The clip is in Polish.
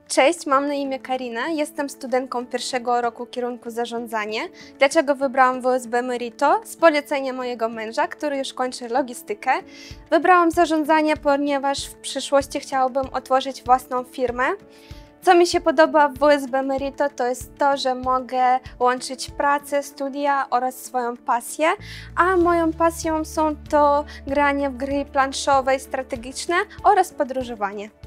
Cześć, mam na imię Karina, jestem studentką pierwszego roku kierunku zarządzanie. Dlaczego wybrałam WSB Merito? Z polecenia mojego męża, który już kończy logistykę. Wybrałam zarządzanie, ponieważ w przyszłości chciałabym otworzyć własną firmę. Co mi się podoba w WSB Merito, to jest to, że mogę łączyć pracę, studia oraz swoją pasję, a moją pasją są to granie w gry planszowe i strategiczne oraz podróżowanie.